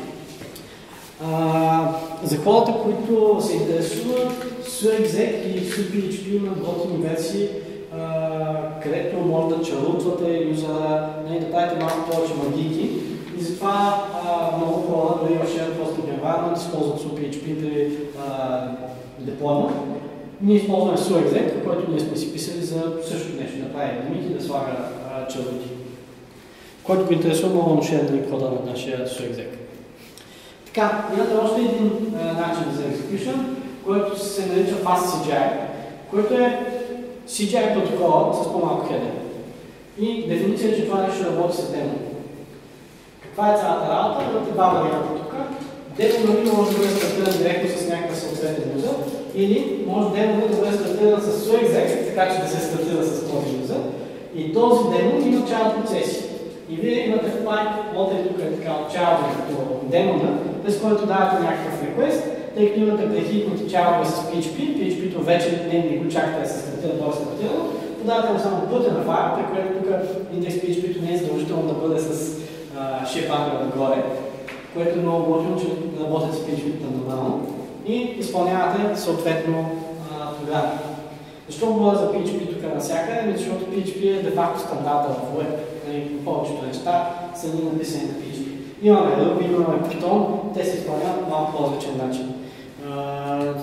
А, за хората, които се интересуват, SUEXEC и SUPHP имат готини версии, Uh, където може да чарутвате юзера, да правите малко повече магийки. И затова uh, много хора, дори в Shared Hosting Environment, използват SUPHP при деплоймент. Ние използваме SUEXEC, който ние сме си писали за същото нещо, да прави лимити и да слага uh, чарути. Който го интересува, мога да шерна и кода на нашия SUEXEC. Така, имате още един uh, начин за execution, който се нарича FastCGI, който е си джи ай протокола с по-малко хедер. И дефиниция е, че това нещо работи с демо. Каква е цялата работа? Имате два варианта тук. Демо нали може да бъде стартиран директно с някакъв съответен юзър, или може демо да бъде стартиран с SUEXEC, така че да се стартира с този юзър. И този демо има child процеси. И вие имате в pipe, модели тук е така от child като демона, през който давате някакъв request, тъй като имате прехитнати чалове с пи ейч пи, пи ейч пи-то вече не, не го чакате да се стартира, то е стартирано, подавате му само пътя на файл, тъй което тук индекс пи ейч пи-то не е задължително да бъде с shape нагоре, което е много готино, че работят с пи ейч пи-то нормално и изпълнявате съответно програми. Защо говоря за пи ейч пи тук навсякъде? Защото пи ейч пи е де-факто стандарта в web. Повечето неща са ни написани на пи ейч пи. Имаме Ruby, имаме Python, те се изпълняват малко по-различен начин. Uh,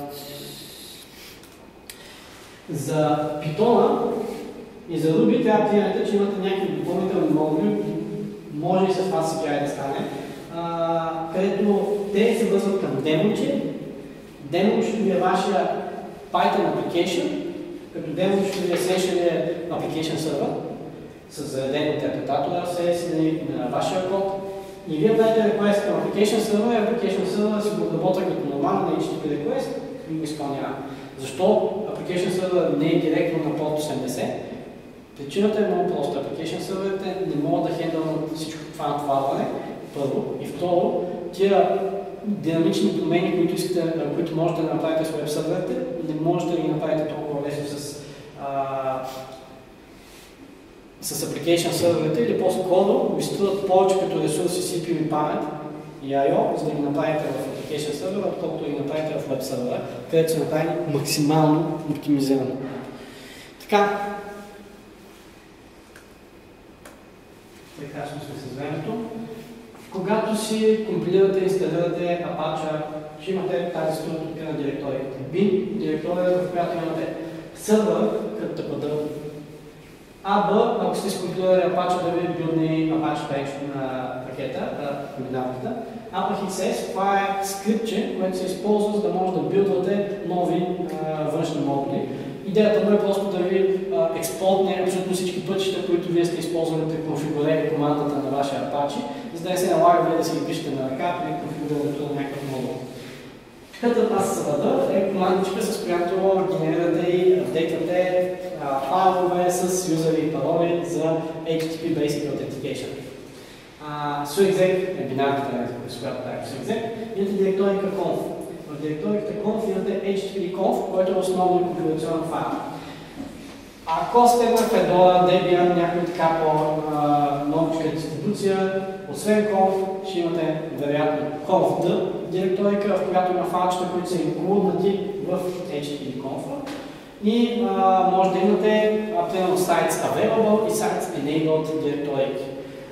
за Python и за Ruby трябва да приемете, че имате някакви допълнителни модули, може и с FastCGI да стане, uh, където те се връзват към демоче. Демочето ви е вашия Python application, като демочето ви е essentially application server с зареден интерпретатор ел си ес на вашия код. И вие дадете request към Application Server, и Application Server си го отработва като нормален ейч ти ти пи request и го изпълнява. Защо Application Server не е директно на порт осемдесет? Причината е много проста. Application Server не могат да хендълнат всичко това натоварване, първо. И второ, тия динамични промени, които, искате, които можете да направите с веб серверите, не можете да ги направите толкова лесно с а, с application серверите или по-скоро ви струват повече като ресурси си пи ю и памет и ай о, за да ги направите в application сервера, отколкото да ги направите в web сервера, където се направи максимално оптимизирано. Така. Прекрасно сме с времето. Когато си компилирате и инсталирате Apache, ще имате тази структура на директорията. bin, директория, в която имате сервер, като да бъде А Б, ако сте скомпилирали Apache да ви билдне Apache Page на пакета, комбинацията. А пък икс ес, това е скриптче, което се използва, за да може да билдвате нови а, външни модули. Идеята му е просто да ви а, експортне абсолютно всички пътища, които вие сте използвали при конфигуриране командата на вашия Apache, за да не се налага вие да си ги пишете на ръка при конфигурирането на някакъв модул. Питът аз съвъда е командичка, с която генерирате и апдейтвате файлове с юзери и пароли за ейч ти ти пи Basic Authentication. Uh, SUEXEC е бинарната, с която правим SUEXEC, имате директорика conf. В директориката conf имате ейч ти ти пи conf, който е основно конфигурационен файл. Ако сте в Fedora, Debian, някой така по-новичка дистрибуция, освен conf, ще имате вероятно conf.d директорика, в която има файлчета, които са инклуднати в ейч ти ти пи conf. И а, може да имате примерно sites available и sites enabled директорики.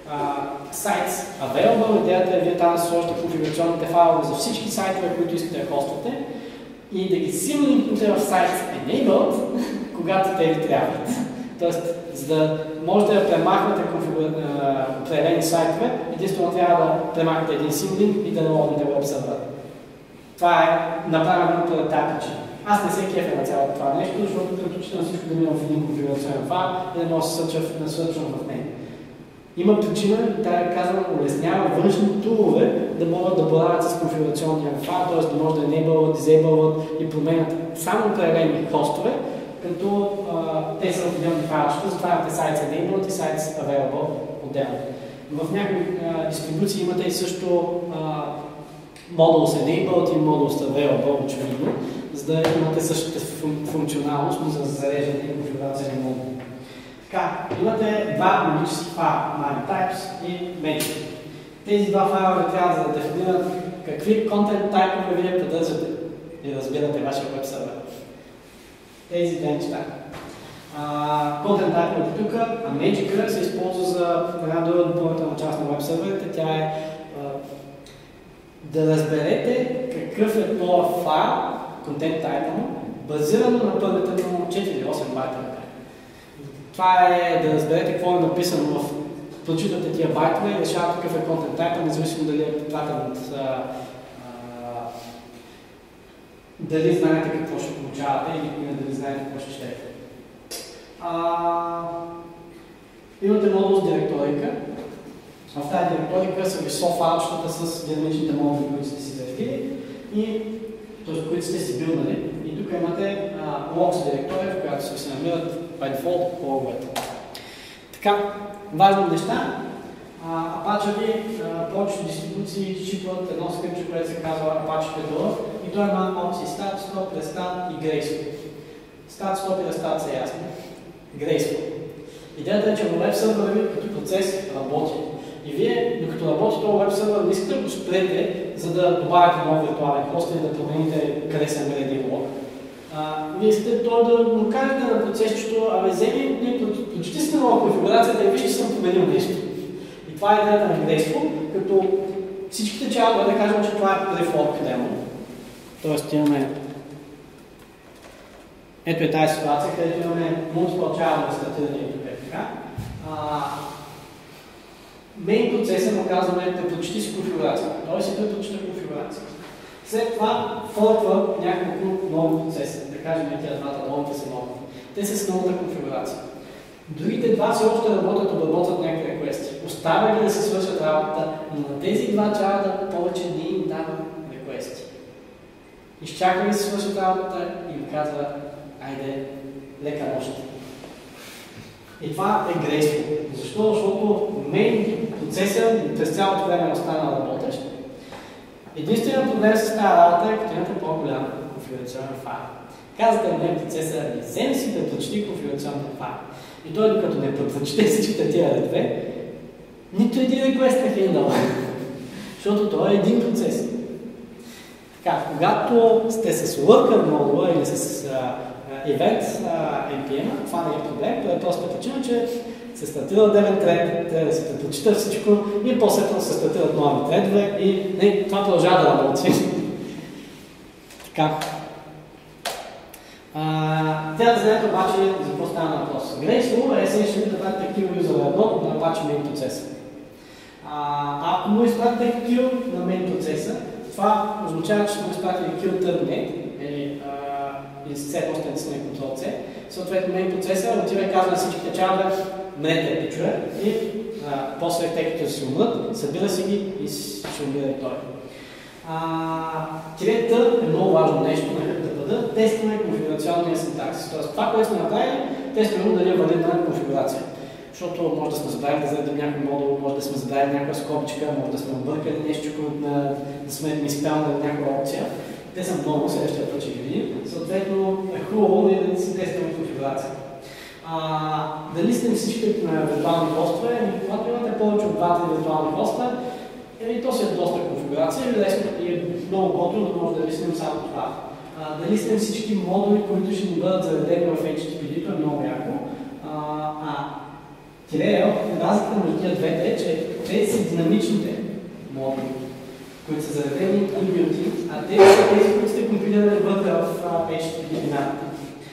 sites available, идеята е вие там да сложите конфигурационните файлове за всички сайтове, които искате да хоствате и да ги симулинкнете в sites enabled, когато те ви трябват. Тоест, за да можете да премахнете определени сайтове, единствено трябва да премахнете един симулинк и да наложите веб сервера. Това е направено по тази причина. Аз не се кефя на цялото това нещо, защото предпочитам всичко да мина в един конфигурационен файл и да може да се насърчвам в него. Има причина, да казвам, улеснява външни тулове да могат да боравят с конфигурационния файл, т.е. да може да enableват, disableват и променят само определени хостове, като а, те са отделни файлчета, затова имате sites enabled и sites available отделно. В някои а, дистрибуции имате и също а, modules enabled и modules available, очевидно, за да имате същата функционалност за зареждане и конфигурация на модул. Така, имате два логически файла, MyTypes и Magic. Тези два файла трябва да дефинират какви контент тайпове вие поддържате и разбирате вашия веб сервер. Тези две неща. Контент тайповете тук, а Magic се използва за една друга допълнителна част на веб серверите. Тя е а, да разберете какъв е този файл, контент тайпа му, базирано на първите му четири-осем байта. Това е да разберете какво е написано в прочитате тия байтове и решавате какъв е контент тайпа, независимо дали е пратен от а, а, дали знаете какво ще получавате или дали знаете какво ще четете. Имате модул с директорика. В тази директорика са висо файлчетата с динамичните модули, които сте си завели и т.е. които сте си билнали. И тук имате локс директория, в която се намират by default логовете. Така, важни неща. Apache ви, повечето дистрибуции считват едно скрипче, което се казва Apache Pedal и той има опции Start, Stop, Restart и Graceful. Start, Stop и Restart са ясни. Graceful. Идеята е, че в веб сервера ви като процес работи. И вие, докато работи този веб сервер, не искате да го спрете, за да добавите нов виртуален хост и да промените къде се намери един лог. Вие искате той да му кажете на процесчето, абе вземи, почти сте нова конфигурацията и вижте, че съм променил нещо. И това е идеята на Graceful, като всичките чалове да кажем, че това е префорк демо. Тоест имаме ето е тази ситуация, където имаме multiple child стартиране и тук е така. Мейн процеса му казваме предпочити си конфигурация. Той си предпочита конфигурация. След това форква няколко нови процеса. Да кажем, тези двата новите са нови. Те са с новата конфигурация. Другите два все още работят, обработват някакви реквести. Оставя ги да се свършат работа, но на тези два чарда повече не им дава реквести. Изчака ги да се свършат работа и им казва, айде, лека нощ. И това е Graceful. Защо? Защото мейн процеса през цялото време остана работещ. Единственият проблем с тази работа е, като имате по-голям конфигурационен файл. Казвате на мейн процеса, вземи си да предпочити конфигурационен файл. И той, докато не предпочите всичките тия редове, нито един реквест не хендъл. Защото това е един процес. Така, когато сте с worker модула или с uh, event uh, ен пи ем, това не е проблем, това е просто причина, че се стартира отделен тред, трябва да се предпочита всичко и после се стартират нови тредове и не, това продължава да работи. Така. Трябва да знаете обаче за какво става въпрос. Graceful е essentially да правите kill user едно на Apache main процеса. Ако му изпратите kill на main процеса, това означава, че ще му изпратили kill terminate или или с C, още не сме контрол C. Съответно, main процеса отива и казва на всичките чалове, мрете пичове и а, после те като се умрат, събира си ги и ще умира и той. Тирета е много важно нещо да бъде. Тестваме конфигурационния синтаксис. Тоест, това, което сме направили, тестваме дали е валидна конфигурация. Защото може да сме забравили да заредим някой модул, може да сме забравили някаква скобичка, може да сме объркали нещо, да сме миспелнали някаква опция. Те са много, следващия път ще ги видим. Съответно, е хубаво да си тестваме конфигурация. Дали сте всички виртуални хостове, когато имате повече от два-три виртуални хоста, Еми, то си е доста конфигурация и лесно и е много готово да може да листим само това. А, да листим всички модули, които ще ни бъдат заведени в ейч ти ти пи-то е много яко. А, а Тире, разликата между тия двете е, че те са динамичните модули, които са заредени инбилти, а те са тези, които сте компилирали вътре в ейч ти ти пи бинарите.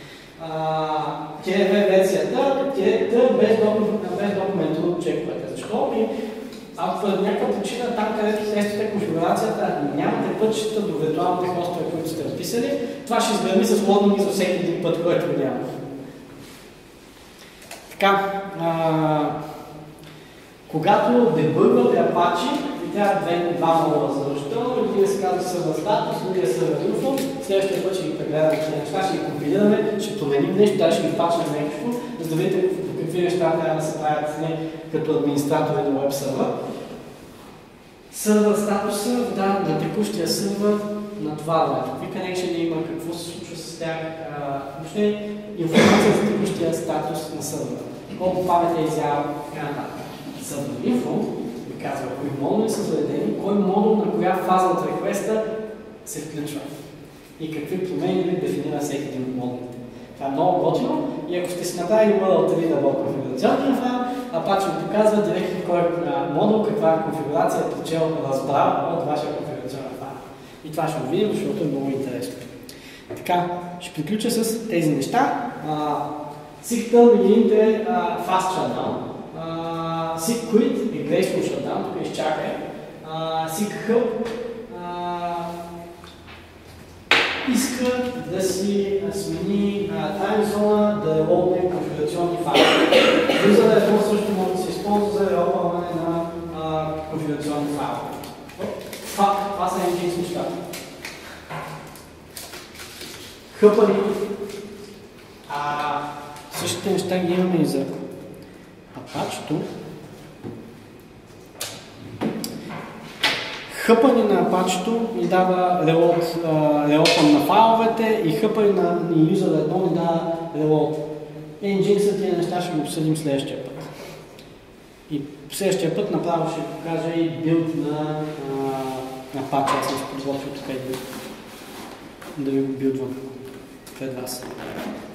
Тире две версията, тире Т без документно чековете. Защо? Ако по някаква причина там, където тествате конфигурацията, нямате пътчета до виртуалните хостове, които сте написали, това ще изгради с логин за всеки един път, който няма. Така, а, когато дебъгвате Apache, ви трябва два модула задължително, един се казва сервер статус, другия сервер info, следващия път ще ги прегледаме тези неща, ще ги компилираме, ще променим нещо, даже ще ги пачнем нещо, за да видите по какви неща трябва да се правят не, като администратори на веб сервер. Сервер статуса, да, на текущия сервер натварване. Какви connection има, какво се случва с тях, въобще информация за текущия статус на сервера. Колко памет е изява, така нататък. Сервер info ви казва кои модули са заведени, кой модул на коя фаза от реквеста се включва и какви промени ви дефинира всеки един от модулите. Това е много готино и ако сте си направили модул три да бъде конфигурационния файл, Apache ви показва директно кой модул, каква конфигурация е прочел, разбрал от вашия конфигурационен файл. И това ще го видим, защото е много интересно. Така, ще приключа с тези неща. Seek е fast shutdown. Seek quit е graceful shutdown, тук изчакай. Seek help иска да си смени тайм зона, да лоудне конфигурационни файлове. Юзър едно също може да се използва за релопване на конфигурационни файлове. Факт, това са engines нещата. Хъпани. Същите неща ги имаме и за Apache-то. Хъпане на Apache-то ни дава релопън на файловете и хъпане на юзър едно ни дава релоад. Engine-са тия неща ще го обсъдим следващия път. И следващия път направо ще покажа и билд на Apache. Аз съм се подготвил тук и да ви го билдвам пред вас.